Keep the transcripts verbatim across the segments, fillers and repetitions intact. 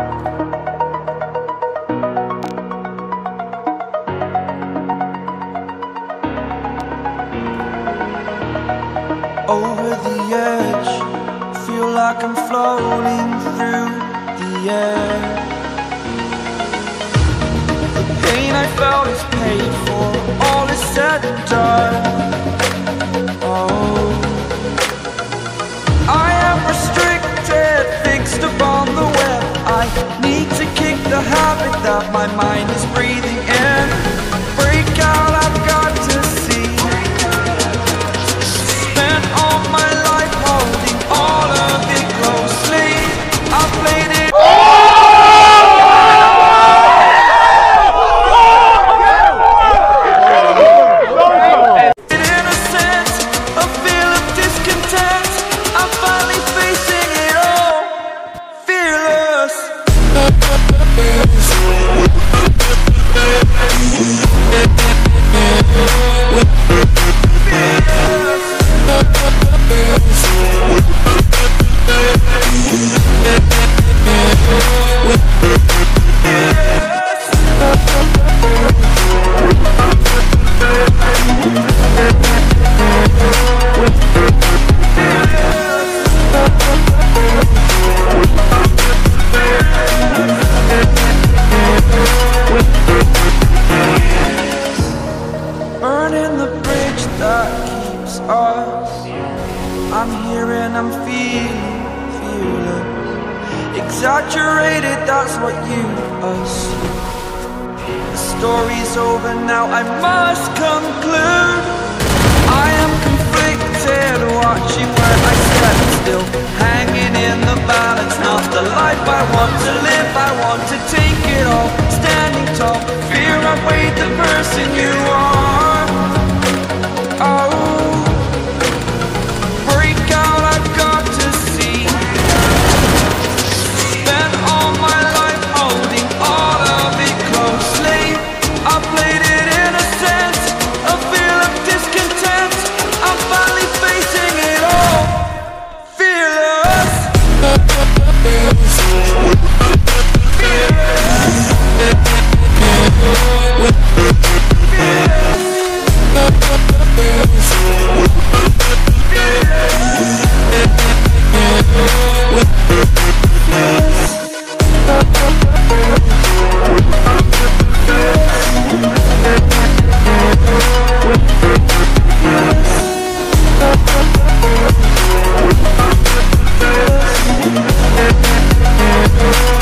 Over the edge, feel like I'm floating through the air. The pain I felt is paid for, all is said and done. Oh, I am restricted, fixed upon the web. I need to kick the habit that my mind is breathing in. Break out, I've got to see. Spent all my life holding all of it closely. I played it. In a sense, a feel of discontent. I'm finally facing it all, fearless. Burning the bridge that keeps us. I'm here and I'm feeling fearless. Exaggerated, that's what you assume. The story's over now, I must conclude. I am conflicted, watching where I step still, hanging in the balance. Not the life I want to live, I want to take it all. Standing tall, fear outweighed the person you are. Oh, break out, I've got to see. Spent all my life holding all of it closely. I played it in a sense, a feel of discontent. I'm finally facing it all, fearless. Fearless.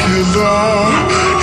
killer.